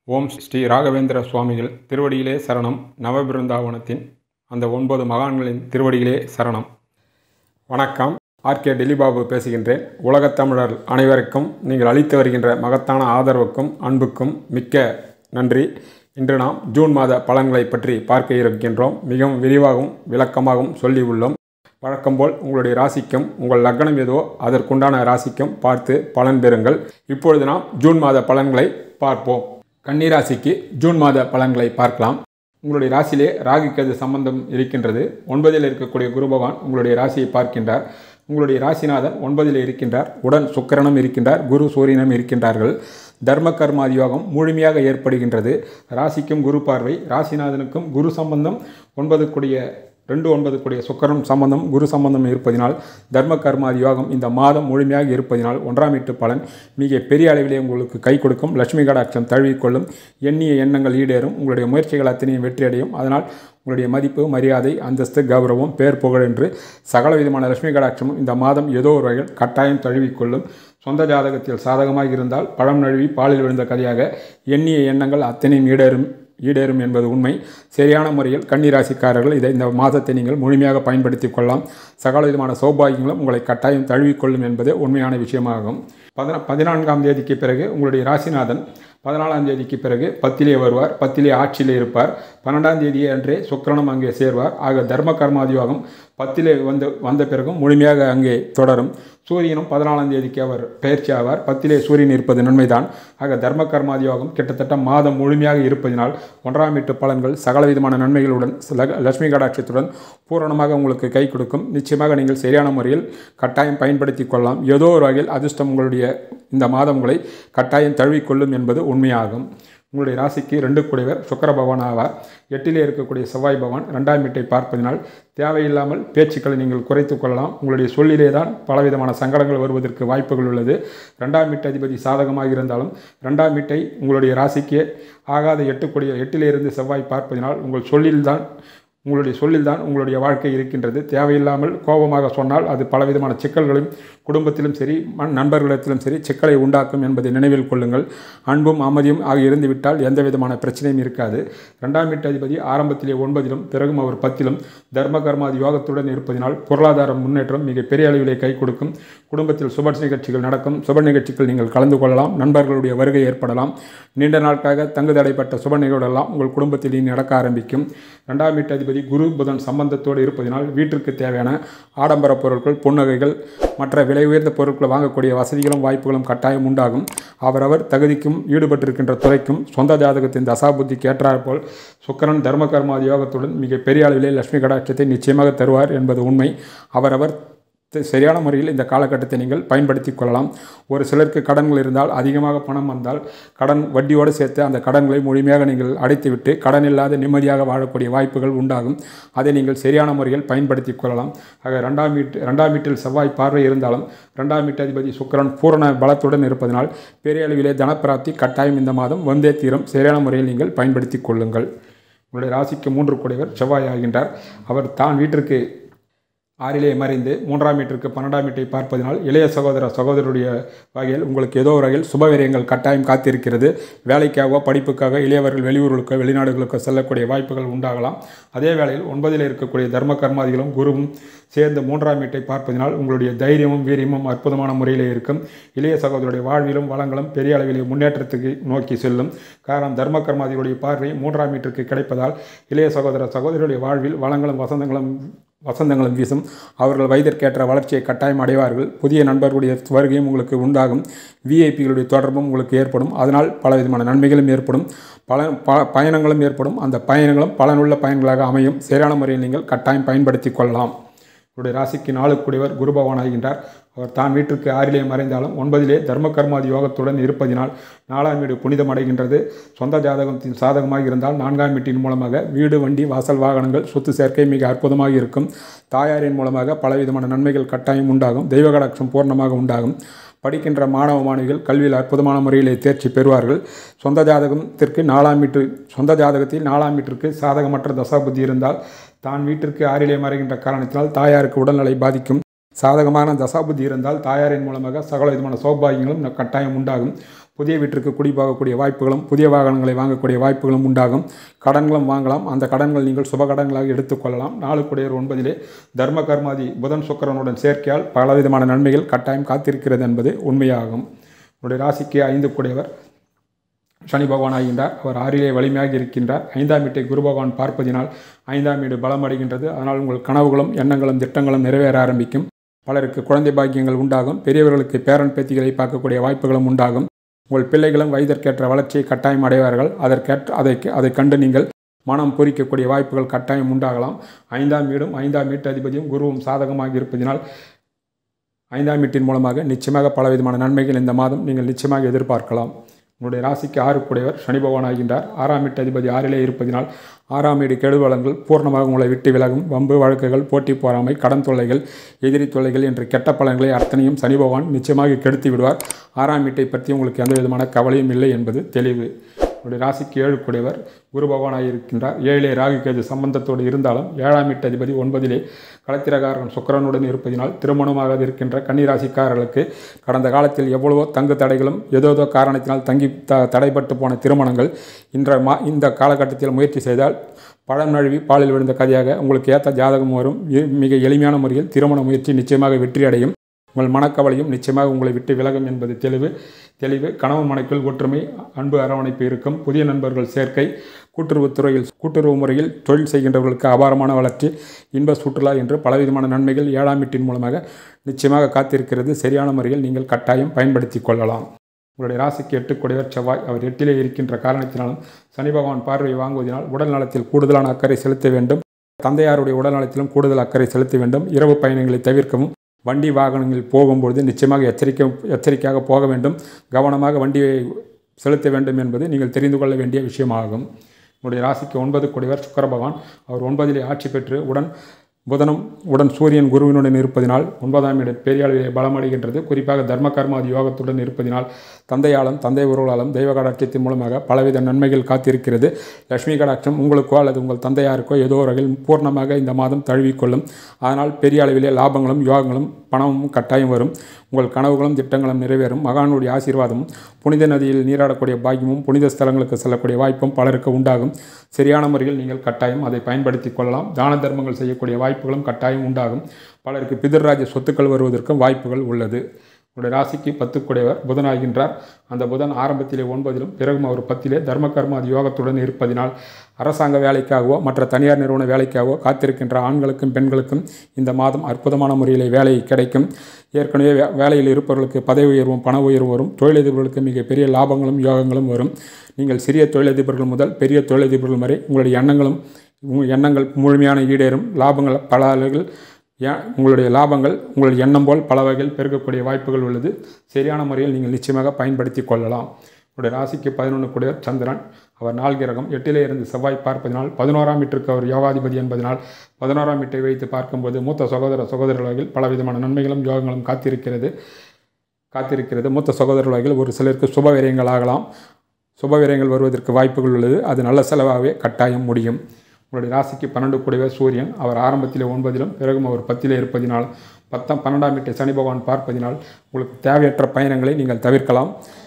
ஓம் ஸ்ரீ ராகவேந்திர சுவாமிகள் திருவடியிலே சரணம். நவபிருந்தாவனத்தின் அந்த 9 மகான்களின் திருவடியிலே சரணம். வணக்கம். ஆர்கே டெலிபாபு பேசுகின்றேன். உலகத்தமிழர் அனைவருக்கும் நீங்கள் அளித்து வருகின்ற மகத்தான ஆதரவுக்கும் அன்புக்கும் மிக்க நன்றி. இன்று நாம் ஜூன் மாத பலன்களை பற்றி பார்க்க இருக்கின்றோம். மிகவும் விரிவாகவும் விளக்கமாகவும் சொல்லி உள்ளோம். வழக்கம்போல் உங்களுடைய ராசிக்கும் உங்கள் லக்னம் ஏதோ அதற்குண்டான ராசிக்கும் பார்த்து பலன் பெறுங்கள். இப்பொழுது நாம் ஜூன் மாத பலன்களை பார்ப்போம். கன்னிராசிக்கு ஜூன் மாத பலன்களை பார்க்கலாம். உங்களுடைய ராசியிலே ராகு கேது சம்பந்தம் இருக்கின்றது. 9இல் இருக்கக்கூடிய குரு பகவான் உங்களுடைய ராசியை பார்க்கின்றார். உங்களுடைய ராசிநாதன் 9இல் இருக்கின்றார். உடன் சுக்கிரனும் இருக்கின்றார். குரு சூரியனும் இருக்கின்றார்கள். தர்ம கர்மாதி யோகம் முழுமையாக ஏற்படுகின்றது. ராசிக்கும் குரு பார்வை, ராசிநாதனுக்கும் குரு சம்பந்தம் 9 கூடிய சுக்கிரன் சம்பந்தம் குரு சம்பந்தம் இருப்பதினால் தர்ம கர்மாதி யோகம் இந்த மாதம் முழுமையாக இருப்பதினால் 1ஆம் வீட்டு பலன் மிக பெரிய அளவிலே உங்களுக்கு கை கொடுக்கும். லட்சுமி கடாட்சம் தழுவிக்கொள்ளும். எண்ணிய எண்ணங்கள் ஈடேறும். உங்களுடைய முயற்சிகள் அத்தனையும் வெற்றியடையும். அதனால் உங்களுடைய மதிப்பு, மரியாதை, அந்தஸ்து, கௌரவம், பேர், புகழ் என்று சகல விதமான லட்சுமி கடாட்சமும் இந்த மாதம் ஏதோ ஒரு வகையில் கட்டாயம் தழுவிக்கொள்ளும். சொந்த ஜாதகத்தில் சாதகமாக இருந்தால் பழம் நழுவி பாலில் விழுந்த கதையாக எண்ணிய எண்ணங்கள் அத்தனையும் ஈடேறும் என்பது உண்மை. சரியான முறையில் கன்னிராசிக்காரர்கள் இந்த மாதத்தை நீங்கள் முழுமையாக பயன்படுத்தி கொள்ளலாம். சகல விதமான சௌபாகியங்களும் உங்களை கட்டாயம் தழுவிக்கொள்ளும் என்பது உண்மையான விஷயமாகும். 14ஆம் தேதிக்கு பிறகு உங்களுடைய ராசிநாதன் 14ஆம் தேதிக்கு பிறகு 10இலே வருவார். 10இலே ஆட்சியில் இருப்பார். 12ஆம் தேதியே அன்றே சுக்கிரனும் அங்கே சேர்வார். ஆக தர்ம கர்மாதி யோகம் 10இலே வந்த பிறகும் முழுமையாக அங்கே தொடரும். சூரியனும் 14ஆம் தேதிக்கு அவர் பயிற்சி ஆவார். 10இலே சூரியன் இருப்பது நன்மைதான். ஆக தர்ம கர்மாதி யோகம் கிட்டத்தட்ட மாதம் முழுமையாக இருப்பதினால் 1ஆம் வீட்டு பலன்கள் சகலவிதமான நன்மைகளுடன் லட்சுமி கடாட்சத்துடன் பூரணமாக உங்களுக்கு கை கொடுக்கும். நிச்சயமாக நீங்கள் சரியான முறையில் கட்டாயம் பயன்படுத்தி கொள்ளலாம். ஏதோ ஒரு வகையில் அதிர்ஷ்டம் உங்களுடைய இந்த மாதம் உங்களை கட்டாயம் தழுவிக்கொள்ளும் என்பது உண்மையாகும். உங்களுடைய ராசிக்கு 2 கூடியவர் சுக்கிர பகவான் ஆவார். 8இலே இருக்கக்கூடிய செவ்வாய் பகவான் 2ஆம் வீட்டை பார்ப்பதினால் தேவையில்லாமல் பேச்சுக்களை நீங்கள் குறைத்து கொள்ளலாம். உங்களுடைய சொல்லிலே தான் பலவிதமான சங்கடங்கள் வருவதற்கு வாய்ப்புகள் உள்ளது. 2ஆம் வீட்டு அதிபதி சாதகமாக இருந்தாலும் 2ஆம் வீட்டை உங்களுடைய ராசிக்கு ஆகாத 8இலே இருந்து செவ்வாய் பார்ப்பதினால் உங்களுடைய சொல்லில்தான் உங்களுடைய வாழ்க்கை இருக்கின்றது. தேவையில்லாமல் கோபமாக சொன்னால் அது பலவிதமான சிக்கல்களையும் குடும்பத்திலும் சரி நண்பர்களிடத்திலும் சரி சிக்கலை உண்டாக்கும் என்பதை நினைவில் கொள்ளுங்கள். அன்பும் அமைதியும் ஆக இருந்துவிட்டால் எந்த விதமான பிரச்சனையும் இருக்காது. 2ஆம் வீட்டு அதிபதி ஆரம்பத்திலே 9இலும் பிறகும் அவர் 10இலும் தர்ம கர்மாதி யோகத்துடன் இருப்பதினால் பொருளாதார முன்னேற்றம் மிக பெரிய அளவிலே கை கொடுக்கும். குடும்பத்தில் சுப நிகழ்ச்சிகள் நடக்கும். சுப நிகழ்ச்சிகள் நீங்கள் கலந்து கொள்ளலாம். நண்பர்களுடைய வருகை ஏற்படலாம். நீண்ட நாட்களாக தங்கு தடைப்பட்ட சுப நிகழ்வுகளெல்லாம் உங்கள் குடும்பத்தில் நடக்க ஆரம்பிக்கும். 2ஆம் வீட்டு அதிபதி குரு புதன் சம்பந்தத்தோடு இருப்பதனால் வீட்டிற்கு தேவையான ஆடம்பர பொருட்கள், புன்னகைகள், மற்ற விலை உயர்ந்த பொருட்களை வாங்கக்கூடிய வசதிகளும் வாய்ப்புகளும் கட்டாயம் உண்டாகும். அவரவர் தகுதிக்கும் ஈடுபட்டிருக்கின்ற துறைக்கும் சொந்த ஜாதகத்தின் தசாபுத்திக்கு ஏற்றாற்போல் சுக்கிரன் தர்ம கர்மாதி யோகத்துடன் மிக பெரிய அளவிலே லட்சுமி கடாட்சத்தை நிச்சயமாக தருவார் என்பது உண்மை. அவரவர் சரியான முறையில் இந்த காலகட்டத்தை நீங்கள் பயன்படுத்தி கொள்ளலாம். ஒரு சிலருக்கு கடன்கள் இருந்தால், அதிகமாக பணம் வந்தால் கடன் வட்டியோடு சேர்த்து அந்த கடன்களை முழுமையாக நீங்கள் அடைத்துவிட்டு கடன் இல்லாத நிம்மதியாக வாழக்கூடிய வாய்ப்புகள் உண்டாகும். அதை நீங்கள் சரியான முறையில் பயன்படுத்தி கொள்ளலாம். ஆக 2ஆம் வீட்டில் செவ்வாய் பார்வை இருந்தாலும் 2ஆம் வீட்டு அதிபதி சுக்கிரன் பூரண பலத்துடன் இருப்பதனால் பெரிய அளவிலே தனப்பிராப்தி கட்டாயம் இந்த மாதம் வந்தே தீரும். சரியான முறையில் நீங்கள் பயன்படுத்தி கொள்ளுங்கள். உங்களுடைய ராசிக்கு 3 கூடியவர் செவ்வாய் ஆகின்றார். அவர் தான் வீட்டிற்கு 6இலே மறைந்து 3ஆம் வீட்டிற்கு 12ஆம் வீட்டை பார்ப்பதனால் இளைய சகோதரருடைய வகையில் உங்களுக்கு ஏதோ ஒரு வகையில் சுபவிரயங்கள் கட்டாயம் காத்திருக்கிறது. வேலைக்காகவோ படிப்புக்காக இளையவர்கள் வெளியூர்களுக்கோ வெளிநாடுகளுக்கோ செல்லக்கூடிய வாய்ப்புகள் உண்டாகலாம். அதே வேளையில் 9இல் இருக்கக்கூடிய தர்ம கர்மாதிகளும் குருவும் சேர்ந்து 3ஆம் வீட்டை பார்ப்பதனால் உங்களுடைய தைரியமும் வீரியமும் அற்புதமான முறையிலே இருக்கும். இளைய சகோதரருடைய வாழ்விலும் வளங்களும் பெரிய அளவிலே முன்னேற்றத்துக்கு நோக்கி செல்லும். காரணம் தர்ம கர்மாதிகளுடைய பார்வை 3ஆம் வீட்டிற்கு கிடைப்பதால் இளைய சகோதரருடைய வாழ்வில் வளங்களும் வசந்தங்களும் வீசும். அவர்கள் வயதிற்கேற்ற வளர்ச்சியை கட்டாயம் அடைவார்கள். புதிய நண்பர்களுடைய வருகையும் உங்களுக்கு உண்டாகும். விஐபிகளுடைய தொடர்பும் உங்களுக்கு ஏற்படும். அதனால் பலவிதமான நன்மைகளும் ஏற்படும். பயணங்களும் ஏற்படும். அந்த பயணங்களும் பலனுள்ள பயன்களாக அமையும். சரியான முறையில் நீங்கள் கட்டாயம் பயன்படுத்தி கொள்ளலாம். உங்களுடைய ராசிக்கு 4 கூடியவர் குரு பகவான் ஆகின்றார். அவர் தான் வீட்டிற்கு 6இலே மறைந்தாலும் 9இலே தர்ம கர்மாதி யோகத்துடன் இருப்பதினால் 4ஆம் வீடு புனிதம் அடைகின்றது. சொந்த ஜாதகத்தின் சாதகமாக இருந்தால் 4ஆம் வீட்டின் மூலமாக வீடு, வண்டி, வாசல், வாகனங்கள், சொத்து சேர்க்கை மிக அற்புதமாக இருக்கும். தாயாரின் மூலமாக பலவிதமான நன்மைகள் கட்டாயம் உண்டாகும். தெய்வ கடாட்சம் பூர்ணமாக உண்டாகும். படிக்கின்ற மாணவ மாணவிகள் கல்வியில் அற்புதமான முறையிலே தேர்ச்சி பெறுவார்கள். சொந்த ஜாதகத்தில் 4ஆம் வீட்டிற்கு சாதகமற்ற தசாபுத்தி இருந்தால் தான் வீட்டிற்கு 6இலே மறைகின்ற காரணத்தினால் தாயாருக்கு உடல்நிலை பாதிக்கும். சாதகமான தசாபுத்தி இருந்தால் தாயாரின் மூலமாக சகல விதமான சௌபாகியங்களும் கட்டாயம் உண்டாகும். புதிய வீட்டிற்கு குடிபோகக்கூடிய வாய்ப்புகளும் புதிய வாகனங்களை வாங்கக்கூடிய வாய்ப்புகளும் உண்டாகும். கடன்களும் வாங்கலாம். அந்த கடன்கள் நீங்கள் சுப கடன்களாக எடுத்துக்கொள்ளலாம். நாளுக்குடையவர் 9 தர்ம கர்மாதி புதன் சுக்கிரனுடன் சேர்க்கையால் பலவிதமான நன்மைகள் கட்டாயம் காத்திருக்கிறது என்பது உண்மையாகும். உங்களுடைய ராசிக்கு 5 கூடையவர் சனி பகவான் ஆகின்றார். அவர் 6லே வலிமையாக இருக்கின்றார். 5ஆம் வீட்டை குரு பகவான் பார்ப்பதினால் 5ஆம் வீடு பலமடைகின்றது. அதனால் உங்கள் கனவுகளும் எண்ணங்களும் திட்டங்களும் நிறைவேற ஆரம்பிக்கும். பலருக்கு குழந்தை பாக்கியங்கள் உண்டாகும். பெரியவர்களுக்கு பேரன் பேத்திகளை பார்க்கக்கூடிய வாய்ப்புகளும் உண்டாகும். உங்கள் பிள்ளைகளும் வயதிற்கேற்ற வளர்ச்சியை கட்டாயம் அடைவார்கள். அதை கண்டு நீங்கள் மனம் பூரிக்கக்கூடிய வாய்ப்புகள் கட்டாயம் உண்டாகலாம். 5ஆம் வீடும் 5ஆம் வீட்டு அதிபதியும் குருவும் சாதகமாக இருப்பதினால் 5ஆம் வீட்டின் மூலமாக நிச்சயமாக பலவிதமான நன்மைகள் இந்த மாதம் நீங்கள் நிச்சயமாக எதிர்பார்க்கலாம். உங்களுடைய ராசிக்கு 6 கூடையவர் சனி பகவான் ஆகின்றார். 6ஆம் வீட்டு அதிபதி 6லே இருப்பதினால் 6ஆம் வீடு கெடுவலங்கள் பூர்ணமாக உங்களை விட்டு விலகும். வம்பு வழக்குகள், போட்டி போராமை, கடன் தொல்லைகள், எதிரி தொல்லைகள் என்ற கெட்ட பலன்களை அத்தனையும் சனி பகவான் நிச்சயமாக கெடுத்து விடுவார். 6ஆம் வீட்டை பற்றி உங்களுக்கு எந்த விதமான கவலையும் இல்லை என்பது தெளிவு. உங்களுடைய ராசிக்கு 7 கூடையவர் குரு பகவானாக இருக்கின்றார். 7லே ராகு கேது சம்பந்தத்தோடு இருந்தாலும் 7ஆம் வீட்டு அதிபதி 9லே களத்திரகாரன் சுக்கிரனுடன் இருப்பதினால் திருமணமாக இருக்கின்ற கன்னிராசிக்காரர்களுக்கு கடந்த காலத்தில் எவ்வளவோ தங்கு தடைகளும் ஏதோ காரணத்தினால் தடைப்பட்டு போன திருமணங்கள் இந்த காலகட்டத்தில் முயற்சி செய்தால் பழம் நழுவி பாலில் விழுந்த கதையாக உங்களுக்கு ஏற்ற ஜாதகம் வரும். மிக எளிமையான முறையில் திருமண முயற்சி நிச்சயமாக வெற்றியடையும். உங்கள் மனக்கவலையும் நிச்சயமாக உங்களை விட்டு விலகும் என்பது தெளிவு. கணவன் மனைக்குள் ஒற்றுமை, அன்பு, அரவணைப்பு இருக்கும். புதிய நண்பர்கள் சேர்க்கை, கூட்டுறவு முறையில் தொழில் செய்கின்றவர்களுக்கு அபாரமான வளர்ச்சி, இன்ப சுற்றுலா என்று பலவிதமான நன்மைகள் 7ஆம் வீட்டின் மூலமாக நிச்சயமாக காத்திருக்கிறது. சரியான முறையில் நீங்கள் கட்டாயம் பயன்படுத்தி கொள்ளலாம். உங்களுடைய ராசிக்கு 8 கூடையவர் செவ்வாய். அவர் 8லே இருக்கின்ற காரணத்தினாலும் சனி பகவான் பார்வையை வாங்குவதனால் உடல் நலத்தில் கூடுதலான அக்கறை செலுத்த வேண்டும். தந்தையாருடைய உடல் நலத்திலும் கூடுதல் அக்கறை செலுத்த வேண்டும். இரவு பயணங்களை தவிர்க்கவும். வண்டி வாகனங்களில் போகும்பொழுது நிச்சயமாக எச்சரிக்கையாக போக வேண்டும். கவனமாக வண்டியை செலுத்த வேண்டும் என்பது நீங்கள் தெரிந்து கொள்ள வேண்டிய விஷயமாகும். உங்களுடைய ராசிக்கு 9 கூடையவர் சுக்கிர பகவான். அவர் 9லே ஆட்சி பெற்று உடன் சூரியன் குருவினுடன் இருப்பதினால் 9ஆம் வீடு பெரிய அளவிலே பலமடைகின்றது. குறிப்பாக தர்ம கர்மாதி யோகத்துடன் இருப்பதினால் தந்தையாலும் தந்தை உறவுகளாலும் தெய்வ கடாட்சத்தின் மூலமாக பலவித நன்மைகள் காத்திருக்கிறது. லட்சுமி கடாட்சம் உங்களுக்கோ அல்லது உங்கள் தந்தையாருக்கோ ஏதோ வகையில் பூர்ணமாக இந்த மாதம் தழுவிக்கொள்ளும். அதனால் பெரிய அளவிலே லாபங்களும் யோகங்களும் பணமும் கட்டாயம் வரும். உங்கள் கனவுகளும் திட்டங்களும் நிறைவேறும். மகானுடைய ஆசீர்வாதமும் புனித நதியில் நீராடக்கூடிய பாக்கியமும் புனித ஸ்தலங்களுக்கு செல்லக்கூடிய வாய்ப்பும் பலருக்கு உண்டாகும். சரியான முறையில் நீங்கள் கட்டாயம் அதை பயன்படுத்தி கொள்ளலாம். தான தர்மங்கள் செய்யக்கூடிய வாய்ப்புகளும் கட்டாயம் உண்டாகும். பலருக்கு பிதர்ராஜ சொத்துக்கள் வருவதற்கும் வாய்ப்புகள் உள்ளது. உங்களுடைய ராசிக்கு 10 கூடையவர் புதன் ஆகின்றார். அந்த புதன் ஆரம்பத்திலே 9லும் பிறகும் அவர் 10லே தர்ம கர்மாதி யோகத்துடன் இருப்பதினால் அரசாங்க வேலைக்காகவோ மற்ற தனியார் நிறுவன வேலைக்காகவோ காத்திருக்கின்ற ஆண்களுக்கும் பெண்களுக்கும் இந்த மாதம் அற்புதமான முறையில் வேலை கிடைக்கும். ஏற்கனவே வேலையில் இருப்பவர்களுக்கு பதவி உயர்வும் பண உயர்வு வரும். தொழிலதிபர்களுக்கு மிகப்பெரிய லாபங்களும் யோகங்களும் வரும். நீங்கள் சிறிய தொழிலதிபர்கள் முதல் பெரிய தொழிலதிபர்கள் வரை உங்களுடைய எண்ணங்கள் முழுமையான ஈடேறும். உங்களுடைய லாபங்கள் உங்கள் எண்ணம் போல் பல வகையில் பெருக்கக்கூடிய வாய்ப்புகள் உள்ளது. சரியான முறையில் நீங்கள் நிச்சயமாக பயன்படுத்தி கொள்ளலாம். உங்களுடைய ராசிக்கு 11 கூடையவர் சந்திரன். அவர் 4 கிரகம். 8லே இருந்து செவ்வாய் பார்ப்பதினால் 11ஆம் வீட்டிற்கு அவர் யோகாதிபதி என்பதனால் 11ஆம் வீட்டை வைத்து பார்க்கும்போது மூத்த சகோதரர்கள் வகையில் பலவிதமான நன்மைகளும் யோகங்களும் காத்திருக்கிறது. மூத்த சகோதரர்கள் வகையில் ஒரு சிலருக்கு சுப விரயங்கள் ஆகலாம். சுப விரயங்கள் வருவதற்கு வாய்ப்புகள் உள்ளது. அது நல்ல செலவாகவே கட்டாயம் முடியும். உங்களுடைய ராசிக்கு 12 கூடையவர் சூரியன். அவர் ஆரம்பத்திலே 9லும் பிறகும் அவர் 10லே இருப்பதினால் 12ஆம் வீட்டை சனி பகவான் பார்ப்பதினால் உங்களுக்கு தேவையற்ற பயணங்களை நீங்கள் தவிர்க்கலாம்.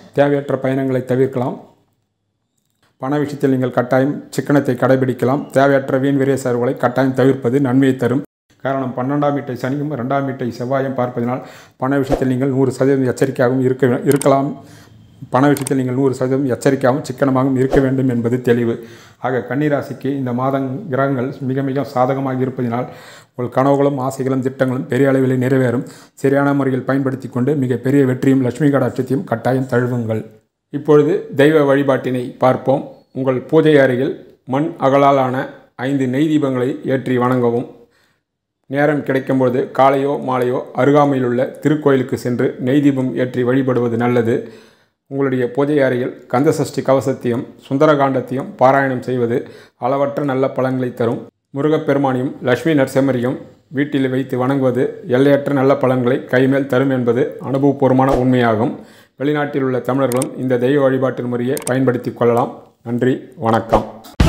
பண விஷயத்தில் நீங்கள் கட்டாயம் சிக்கனத்தை கடைபிடிக்கலாம். தேவையற்ற வீண் விரைய செலவுகளை கட்டாயம் தவிர்ப்பது நன்மையை தரும். காரணம் 12ஆம் வீட்டை சனியும் 2ஆம் வீட்டை செவ்வாயும் பார்ப்பதினால் பண விஷயத்தில் நீங்கள் 100% எச்சரிக்கையாகவும் இருக்கலாம். பண விஷயத்தில் நீங்கள் 100% எச்சரிக்கையாகவும் சிக்கனமாகவும் இருக்க வேண்டும் என்பது தெளிவு. ஆக கன்னிராசிக்கு இந்த மாதம் கிரகங்கள் மிக மிக சாதகமாக இருப்பதினால் உங்கள் கனவுகளும் ஆசைகளும் திட்டங்களும் பெரிய அளவில் நிறைவேறும். சரியான முறையில் பயன்படுத்தி கொண்டு மிக பெரிய வெற்றியும் லட்சுமி கடாட்சத்தையும் கட்டாயம் தழுவுங்கள். இப்பொழுது தெய்வ வழிபாட்டினை பார்ப்போம். உங்கள் பூஜை அறையில் மண் அகலாலான 5 நெய் தீபங்களை ஏற்றி வணங்கவும். நேரம் கிடைக்கும்போது காலையோ மாலையோ அருகாமையில் உள்ள திருக்கோயிலுக்கு சென்று நெய் தீபம் ஏற்றி வழிபடுவது நல்லது. உங்களுடைய பூஜை அறையில் கந்தசஷ்டி கவசத்தையும் சுந்தரகாண்டத்தையும் பாராயணம் செய்வது அளவற்ற நல்ல பலன்களை தரும். முருகப்பெருமானையும் லட்சுமி நரசிம்மரையும் வீட்டில் வைத்து வணங்குவது எல்லையற்ற நல்ல பலன்களை கைமேல் தரும் என்பது அனுபவபூர்வமான உண்மையாகும். வெளிநாட்டில் உள்ள தமிழர்களும் இந்த தெய்வ வழிபாட்டு முறையை பயன்படுத்தி கொள்ளலாம். நன்றி, வணக்கம்.